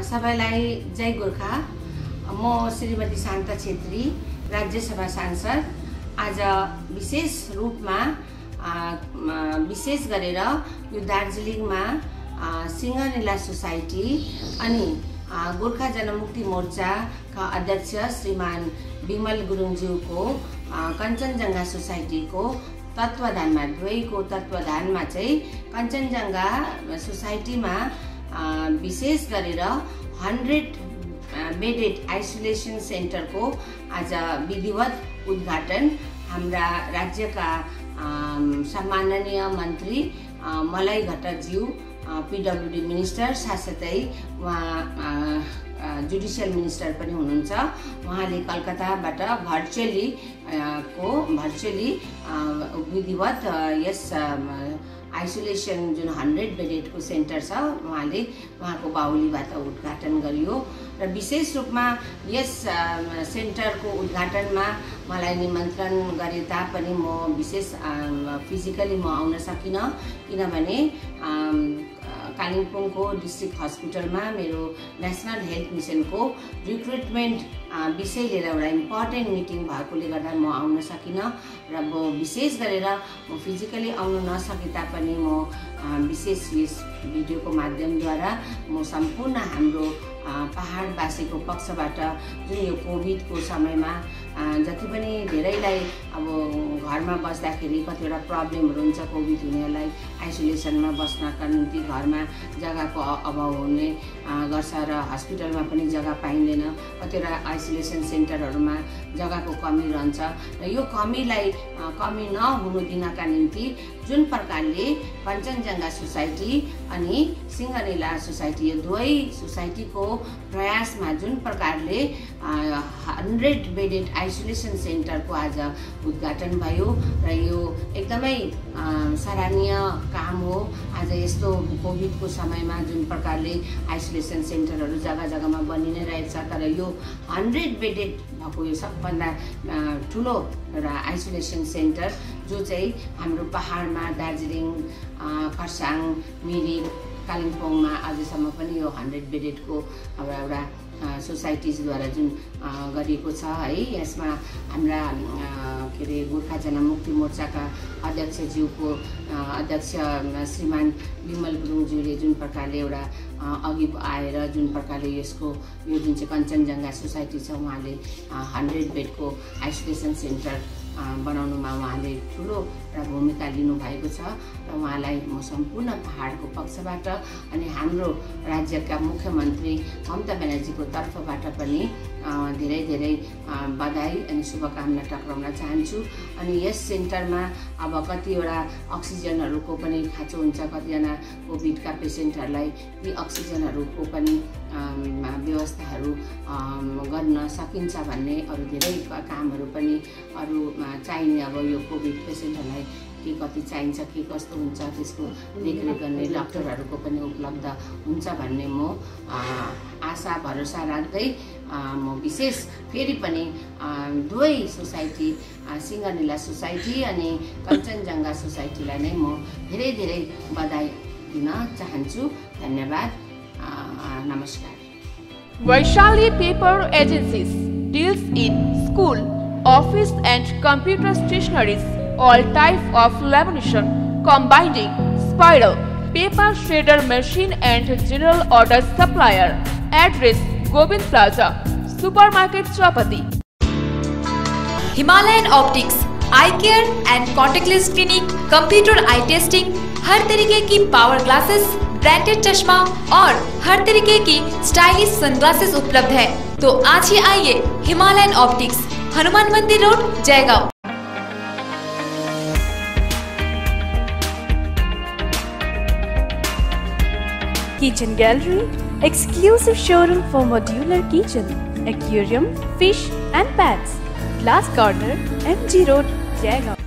सबैलाई जय गोर्खा। म श्रीमती शान्ता छेत्री, राज्य सभा सांसद। आज विशेष रूपमा विशेष गरेर यो दार्जिलिङमा सिंहनीला सोसाइटी अनि गोर्खा जनमुक्ति मोर्चाका अध्यक्ष श्रीमान विमल गुरुङज्यूको कञ्चनजंघा सोसाइटीको तत्वाधानमा दुवैको तत्वाधानमा चाहिँ कञ्चनजंघा सोसाइटीमा विशेष गरेर 100 बेडेड आइसोलेसन सेन्टरको आज विधिवत उद्घाटन हाम्रा राज्यका सम्माननीय मन्त्री मलाय घटकज्यू पीडब्ल्यूडी मिनिस्टर साथसाथै उहाँ जुडिसियल मिनिस्टर पनि हुनुहुन्छ। उहाँले कलकत्ताबाट भर्चुअली विधिवत यस आइसोलेसन जुन 100 बेडेडको सेन्टर छ उहाँको बाहुलीबाट उद्घाटन गरियो र विशेष रूपमा यस सेन्टरको उद्घाटनमा मलाई निमन्त्रण गरे तापनि म विशेष फिजिकली म आउन सकिन, किनभने कालिम्पोङको डिस्ट्रिक्ट हस्पिटलमा मेरो नेशनल हेल्थ मिसनको रिक्रुटमेन्ट विषय लिएर एउटा इम्पोर्टेन्ट मिटिङ भएकोले गर्दा म आउन सकिन र म विशेष गरेर म फिजिकली आउन नसके तापनि म विशेष यस भिडियोको माध्यमद्वारा म सम्पूर्ण हाम्रो पहाडवासीको पक्षबाट जुन यो कोभिडको समयमा जति पनि धेरैलाई अब घरमा बस्दाखेरि कतिवटा प्रब्लमहरू हुन्छ, कोभिड हुनेलाई आइसोलेसनमा बस्नका निम्ति घरमा जग्गाको अभाव हुने गर्छ र हस्पिटलमा पनि जग्गा पाइँदैन, कतिवटा आइसोलेसन सेन्टरहरूमा जग्गाको कमी रहन्छ र यो कमी नहुनु दिनका निम्ति जुन प्रकारले कञ्चनजंघा सोसाइटी अनि सिंहनीला सोसाइटी यो दुवै सोसाइटीको प्रयासमा जुन प्रकारले 100 बेडेड आइसोलेसन सेन्टरको आज उद्घाटन भयो र यो एकदमै सराहनीय काम हो। आज यस्तो कोभिडको समयमा जुन प्रकारले आइसोलेसन सेन्टरहरू जग्गा जग्गामा बनि नै रहेछ, तर यो 100 बेडेड भएको यो सबभन्दा ठुलो एउटा आइसोलेसन सेन्टर जो चाहिँ हाम्रो पहाडमा दार्जिलिङ, खरसाङ, मिरिक, कालिम्पोङमा अझसम्म पनि यो 100 बेडेडको एउटा सोसाइटिजद्वारा जुन गरिएको छ है। यसमा हाम्रा गोर्खा जनमुक्ति मोर्चाका अध्यक्षज्यूको अध्यक्ष श्रीमान विमल गुरुङज्यूले जुन प्रकारले एउटा अघि आएर जुन प्रकारले यसको यो जुन चाहिँ कञ्चनजंघा सोसाइटी छ उहाँले 100 बेडको आइसोलेसन सेन्टर बनाउनुमा उहाँले ठुलो एउटा भूमिका लिनुभएको छ र उहाँलाई म सम्पूर्ण पहाडको पक्षबाट अनि हाम्रो राज्यका मुख्यमन्त्री ममता ब्यानर्जीको तर्फबाट पनि धेरै धेरै बधाई अनि शुभकामना टक्राउन चाहन्छु। अनि यस सेन्टरमा अब कतिवटा अक्सिजनहरूको पनि खाँचो हुन्छ, कतिजना कोभिडका पेसेन्टहरूलाई ती अक्सिजनहरूको पनि व्यवस्थाहरू गर्न सकिन्छ भन्ने अरू धेरै कामहरू पनि अरू चाहिने अब यो कोभिड पेसेन्टहरूलाई के कति चाहिन्छ के कस्तो हुन्छ त्यसको देखरेख गर्ने डाक्टरहरूको पनि उपलब्ध हुन्छ भन्ने म आशा भरोसा राख्दै म विशेष फेरि पनि दुवै सोसाइटी सिंहनीला सोसाइटी अनि कञ्चनजंघा सोसाइटीलाई नै म धेरै धेरै बधाई दिन चाहन्छु। धन्यवाद। नमस्कार। Vaishali Paper Agencies deals in school, office and computer stationeries, all type of lamination, combining, spiral, paper shredder machine and general order supplier. Address Govind Plaza, Supermarket Chapati. Himalayan Optics, Eye Care and Contactless Clinic, computer eye testing, हर तरीके की power glasses, branded चश्मा और हर तरीके की stylish sunglasses उपलब्ध है। तो आज ही आइए Himalayan optics, Hanuman Mandir road, Jaigaon. Kitchen Gallery, exclusive showroom for modular kitchen, aquarium, fish and pets. Glass Corner, MG Road, Jaigaon.